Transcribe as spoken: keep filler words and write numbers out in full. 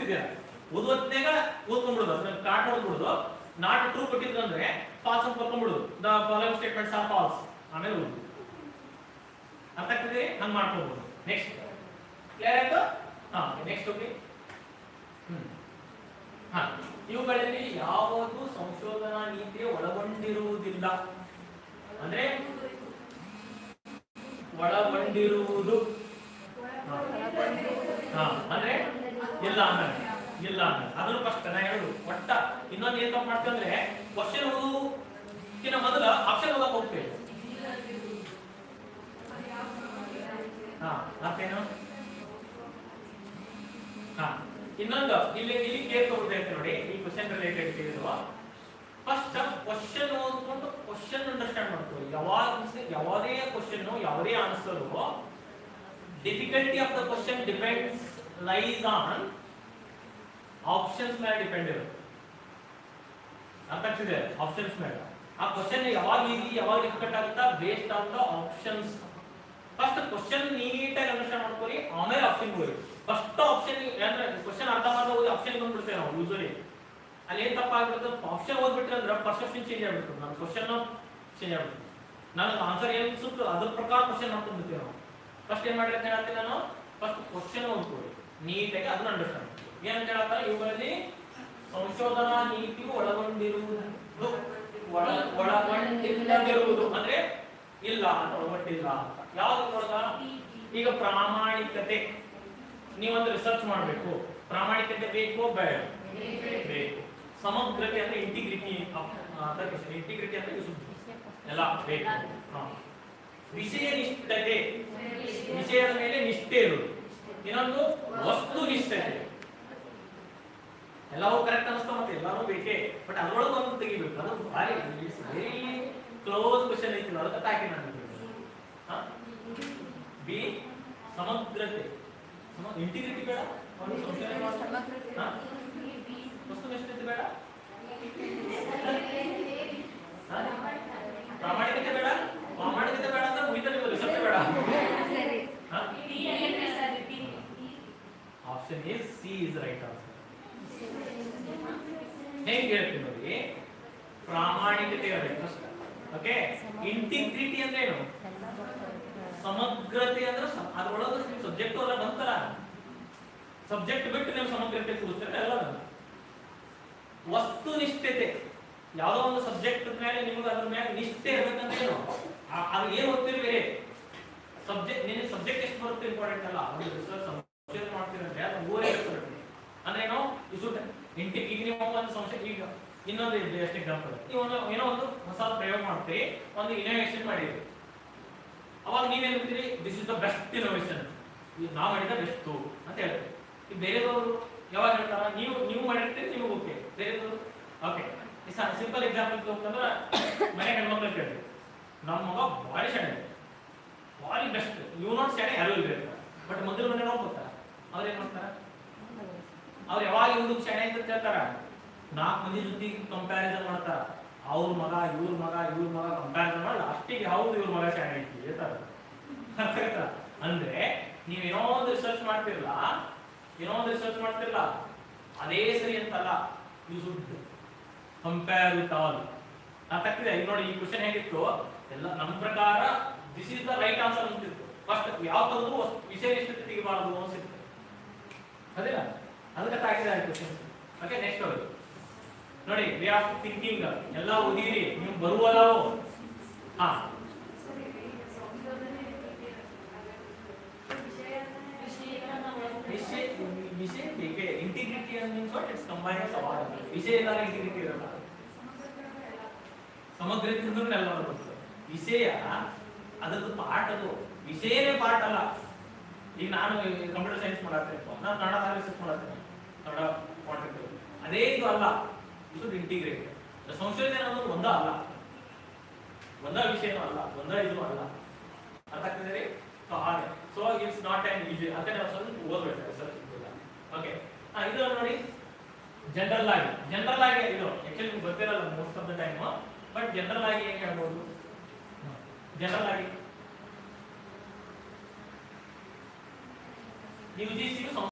ಓದ್ತಿದ್ದೀರಾ, ಓದುವತ್ನಾಗ ಓದ್ಕೊಂಡ್ಬಿಡೋದು, ಅದನ್ನ card ನೋಡ್ಬಿಡೋದು. Not true ಕೊಟ್ಟಿದ್ರು ಅಂದ್ರೆ ಫಾಲ್ಸ್ ಅಂತ ಬರ್ಕೊಂಡ್ಬಿಡೋದು. The following statements are false, ಆಮೇಲೆ ಓದು. ಅರ್ಥ ಆಗ್ತದೆ? ಹಂಗೆ ಮಾಡ್ಕೋಬಹುದು. ನೆಕ್ಸ್ಟ್ ಕ್ಲಿಯರ್ ಆಯ್ತು? ಹಾ, ನೆಕ್ಸ್ಟ್ ಓಕೆ. ಹ್ಮ್ ಹಾ, ಇವುಗಳಲ್ಲಿ ಯಾವುದು ಸಂಶೋಧನಾ ನೀತಿಯ ಒಳಗೊಂಡಿರುವುದಿಲ್ಲ ಅಂದ್ರೆ ಒಳಗೊಂಡಿರುವುದು ಹಾ ಅಂದ್ರೆ ಇಲ್ಲ ಅಂದ್ರೆ ಇಲ್ಲ ಅಂದ್ರೆ ಅದನ್ನು ಫಸ್ಟ್ ನಾ ಹೇಳುದು. ಒಟ್ಟ ಇನ್ನೊಂದು ಏನ್ ತಪ್ಪು ಮಾಡ್ತೀವಿ ಅಂದ್ರೆ ಕ್ವಶನ್ ಓದುಕಿನ ಮೊದಲ ಆಪ್ಷನ್ ಓದಕ್ಕೆ ಹೋಗ್ತೇವೆ. ಹಾ ಮತ್ತೇನು? ಹಾ ಇನ್ನೊಂದು ಇಲ್ಲಿ ಇಲ್ಲಿ ಕೇರ್ ತಗೊಳ್ತೈತೆ ನೋಡಿ, ಈ ಕ್ವಶನ್ ರಿಲೇಟೆಡ್ ಕೇಳಿದ್ರು. ಫಸ್ಟ್ ಕ್ವಶನ್ ಓದ್ಕೊಂಡು ಕ್ವಶನ್ ಅಂಡರ್ಸ್ಟ್ಯಾಂಡ್ ಮಾಡ್ಕೊಳ್ಳಿ. ಯಾವಾಗ ಯಾವುದೇ ಕ್ವಶನ್ ಯಾವುದೇ answer difficulty of the question depends lies on options ಮೇಲೆ ಡಿಪೆಂಡ್ ಇರುತ್ತೆ. ಅರ್ಥ ಆಗ್ತಿದೆ? ಆಪ್ಷನ್ಸ್ ಮೇಲೆ. ಆ ಕ್ವಶನ್ ಯಾವಾಗ ಈಸಿ ಯಾವಾಗ ಡಿಫಿಕಲ್ಟ್ ಆಗುತ್ತಾ based on the options. First question ನೀಟಾಗಿ ಅಂಡರ್ಸ್ಟ್ಯಾಂಡ್ ಮಾಡ್ಕೊಳ್ಳಿ, ಆಮೇಲೆ ಆಪ್ಷನ್ ಹೋಗಿ. ಫಸ್ಟ್ ಆಪ್ಷನ್ ಅಂದ್ರೆ ಕ್ವಶನ್ ಅರ್ಥ ಮಾಡಿದ್ರೆ ಹೋಗಿ ಆಪ್ಷನ್ ಬಂದ್ಬಿಡ್ತೇವೆ ನಾವು ಯೂಸಲಿ. ಅಲ್ಲಿ ಏನ್ ತಪ್ಪಾಗ್ಬಿಡುತ್ತೆ, ಆಪ್ಷನ್ ಓದ್ಬಿಟ್ರೆ ಅಂದ್ರೆ ಪರ್ಸೆಪ್ಷನ್ ಚೇಂಜ್ ಆಗ್ಬಿಡ್ತದೆ. ನಮ್ಮ ಕ್ವಶನ್ ಚೇಂಜ್ ಆಗ್ಬಿಡುತ್ತೆ. ನಾನು ಆನ್ಸರ್ ಏನ್ ಸುತ್ತು ಅದ್ರ ಪ್ರಕಾರ ಕ್ವಶನ್ ಮಾಡ್ಕೊಂಡ್ಬಿಡ್ತೀವಿ ನಾವು. ಫಸ್ಟ್ ಏನ್ ಮಾಡ್ಲಿಕ್ಕೆ ಹೇಳ್ತೀನಿ ನಾನು, ಫಸ್ಟ್ ಕ್ವಶನ್ ಓದ್ಕೊಳ್ಳಿ ನೀಟಾಗಿ, ಅದನ್ನ ಅಂಡರ್ಸ್ಟ್ಯಾಂಡ್ ಮಾಡ್ತೀವಿ. ಏನಂತ ಹೇಳ್ತಾರೆ, ಇವುಗಳಲ್ಲಿ ಸಂಶೋಧನಾ ನೀತಿಯು ಒಳಗೊಂಡಿರುವುದು ಒಳ ಒಳಗೊಂಡಿಲ್ಲದಿರುವುದು ಅಂದ್ರೆ ಇಲ್ಲ ಅಂತ ಒಳಗೊಂಡಿಲ್ಲ ಅಂತ. ಯಾವ್ದು ನೋಡಿದ? ಈಗ ಪ್ರಾಮಾಣಿಕತೆ, ನೀವೊಂದು ರಿಸರ್ಚ್ ಮಾಡಬೇಕು, ಪ್ರಾಮಾಣಿಕತೆ ಬೇಕು ಬೇಡ? ಬೇಕು. ಸಮಗ್ರತೆ ಅಂದ್ರೆ ಇಂಟಿಗ್ರಿಟಿ, ಇಂಟಿಗ್ರಿಟಿ ಅಂದ್ರೆ ಎಲ್ಲ ಬೇಕು. ವಿಷಯ ನಿಷ್ಠತೆ, ವಿಷಯದ ಮೇಲೆ ನಿಷ್ಠೆ ಇರುವುದು. ಇನ್ನೊಂದು ವಸ್ತು ನಿಷ್ಠತೆ. ಎಲ್ಲವೂ ಕರೆಕ್ಟ್ ಅನಿಸ್ತಾ ಮತ್ತೆ ಎಲ್ಲರೂ ಬೇಕೇ, ಬಟ್ ಅದರೊಳಗೆ ಒಂದು ತೆಗಿಬೇಕು. ಅದು ಭಾರಿ ವೆರಿ ಕ್ಲೋಸ್ ಕ್ವಶನ್ ಐತಿ, ಅದಕ್ಕೆ ಹಾಕಿ ನಾನು ಬಿ ಸಮಗ್ರತೆ, ಇಂಟಿಗ್ರಿಟಿ ಬೇಡ, ವಸ್ತು ನಿಷ್ಠತೆ ಬೇಡ, ಪ್ರಾಮಾಣಿಕತೆ ಬೇಡ. ಪ್ರಾಮಾಣಿಕತೆ ಬೇಡ ಅಂದ್ರೆ ಮುಗಿತ ನೀವು ರಿಸರ್ಚ್ ಬೇಡ. Option A C is right answer. ಹೇಗೆ ಹೇಳ್ತೀನಿ ನೋಡಿ, ಪ್ರಾಮಾಣಿಕತೆ ಇರಬೇಕು. ಓಕೆ, ಇಂಟಿಗ್ರಿಟಿ ಅಂದ್ರೆ ಏನು? ಸಮಗ್ರತೆ ಅಂದ್ರೆ ಅದ್ರೊಳಗೆ ನೀವು ಸಬ್ಜೆಕ್ಟ್ ಎಲ್ಲ ಬಂತಲ್ಲ, ಸಬ್ಜೆಕ್ಟ್ ಬಿಟ್ಟು ನೀವು ಸಮಗ್ರತೆ ಕೂರಿಸ್ತಾರೆ ಎಲ್ಲ. ವಸ್ತು ನಿಷ್ಠತೆ, ಯಾವುದೋ ಒಂದು ಸಬ್ಜೆಕ್ಟ್ ಮೇಲೆ ನಿಮ್ಗೆ ಅದ್ರ ಮೇಲೆ ನಿಷ್ಠೆ ಇರ್ಬೇಕಂತ ಏನು, ಅದು ಏನು ಓದ್ತೀರಿ ಬೇರೆ ಸಬ್ಜೆಕ್ಟ್. ನಿನಗೆ ಸಬ್ಜೆಕ್ಟ್ ಎಷ್ಟು ಬರುತ್ತೆ ಇಂಪಾರ್ಟೆಂಟ್ ಅಲ್ಲ, ಅದು ರಿಸರ್ಚ್ ಸಂಶೋಧನೆ ಮಾಡ್ತೀರಂದ್ರೆ ಅದು ಓವರ್ ಇರುತ್ತೆ. ಅಂದ್ರೆ ಏನೋ ಇಸು ಇಂಟಿ ಈಗ ನೀವು ಒಂದು ಸಂಶಯ, ಈಗ ಇನ್ನೊಂದು ಎಷ್ಟು ಎಕ್ಸಾಂಪಲ್, ನೀವು ಒಂದು ಏನೋ ಒಂದು ಹೊಸ ಪ್ರಯೋಗ ಮಾಡ್ತೀರಿ, ಒಂದು ಇನೋವೇಷನ್ ಮಾಡಿರಿ. ಅವಾಗ ನೀವೇನ್ ಹೇಳ್ತೀರಿ, this is the best innovation, ನಾವು ಮಾಡಿದ ಬೆಸ್ಟ್ ಅಂತ ಹೇಳ್ತೀವಿ. ಈಗ ಬೇರೆದವರು ಯಾವಾಗ ಹೇಳ್ತಾರ, ನೀವು ನೀವು ಮಾಡಿರ್ತೀರಿ ನೀವು ಓಕೆ, ಬೇರೆದವರು ಓಕೆ. ಸಿಂಪಲ್ ಎಕ್ಸಾಂಪಲ್ ತಗೊಂಡ್ರೆ ಮನೆ ಹೆಣ್ಮಕ್ಳು ಕೇಳಿ, ನಮ್ಮ ಮಗ ಭಾರಿ ಶಾಣೆ, ಭಾರಿ ಬೆಸ್ಟ್, ಇವ್ ನೋಟ್ ಶಾಣೆ ಯಾರು ಇಲ್ರಿ, ಬಟ್ ಮಗನ ಮನೆ ನೋಡ್ಕೊತಾರ. ಅವ್ರು ಏನ್ ಮಾಡ್ತಾರ, ಅವ್ರು ಯಾವಾಗ ಇವ್ರಿಗೆ ಶಾಣೆ ಅಂತ ಕೇಳ್ತಾರ, ನಾಲ್ಕು ಮಂದಿ ಜೊತೆ ಕಂಪ್ಯಾರಿಸನ್ ಮಾಡ್ತಾರ. ಅವ್ರ ಮಗ ಇವ್ರ ಮಗ ಇವ್ರ ಮಗ ಕಂಪ್ಯಾರಿಸನ್ ಮಾಡಿ ಅಷ್ಟಿಗೆ ಹೌದು ಇವ್ರ ಮಗ ಶಾಣೆ ಐತಿ ಹೇಳ್ತಾರ. ಅಂದ್ರೆ ನೀವ್ ಏನೋ ಒಂದು ರಿಸರ್ಚ್ ಮಾಡ್ತಿರಲ್ಲ, ಏನೋ ಒಂದು ರಿಸರ್ಚ್ ಮಾಡ್ತಿರಲ್ಲ ಅದೇ ಸರಿ ಅಂತಲ್ಲ, you should compare with all. ಅರ್ಥಾಗ್ತಿದೆ? ಈಗ ನೋಡಿ, ಈ ಕ್ವಶನ್ ಹೇಗಿತ್ತು, ಎಲ್ಲ ನಮ್ಮ ಪ್ರಕಾರ this is the right answer ಅಂತಿತ್ತು. ಫಸ್ಟ್ ಯಾವ ತಂದ್ರು ವಿಷಯ ನಿಷ್ಠತೆ ತೆಗಿಬಾರದು ಅನ್ಸಿತ್ತು, ಅದೇ ಅದಕ್ಕೆ ತಾಕಿದೆ ಆ ಕ್ವಶನ್. ಓಕೆ, ನೆಕ್ಸ್ಟ್ ಹೋಗಿ ನೋಡಿ, ವೇ ಆಫ್ ಥಿಂಕಿಂಗ್ ಎಲ್ಲ ಓದಿರಿ ನೀವು ಬರುವಲ್ಲವೋ. ಹಾ, ವಿಷಯ ಹೇಗೆ integrity means what, it's combines ಸವಾಲ್. ವಿಷಯ ಇಲ್ಲದ ಇಂಟಿಗ್ರಿಟಿ ಇರಲ್ಲ. ಸಮಗ್ರತೆ ಅಂದ್ರೆ ಎಲ್ಲ ಬರ್ತದೆ. ವಿಷಯ ಅದರದ್ದು ಪಾರ್ಟ್, ಅದು ವಿಷಯನೇ ಪಾರ್ಟ್ ಅಲ್ಲ. ಈಗ ನಾನು ಕಂಪ್ಯೂಟರ್ ಸೈನ್ಸ್ ಮಾಡತ್ತೇನೆ, ನಾನು ಕನ್ನಡ ರಿಸರ್ಚ್ ಮಾಡತ್ತೇನೆ, ಕನ್ನಡ ಮಾಡಿರ್ತೇವೆ, ಅದೇ ಇದು ಅಲ್ಲ. ಇದು ಇಂಟಿಗ್ರೇಟ್. ಸಂಶೋಧನೆ ಅನ್ನೋದು ಒಂದ ಅಲ್ಲ, ಒಂದ ವಿಷಯನೂ ಅಲ್ಲ, ಒಂದ ಇದು ಅಲ್ಲ. ಅರ್ಥ ಆಗ್ತದೆ? So it's not an easy. ಅದಕ್ಕೆ ನಾವು ಸ್ವಲ್ಪ ಓದ್ಬೇಕು ರಿಸರ್ಚ್. ಓಕೆ, ಇದು ನೋಡಿ ಜನರಲ್ ಆಗಿ, ಜನರಲ್ ಆಗಿ ಇದು ಆಕ್ಚುಲಿ ನಿಮ್ಗೆ ಗೊತ್ತಿರಲ್ಲ most of the time, but general ಆಗಿ ಏನ್ ಹೇಳ್ಬೋದು, ಜನರಲ್ ಆಗಿ ಯು ಜಿ ಸಿ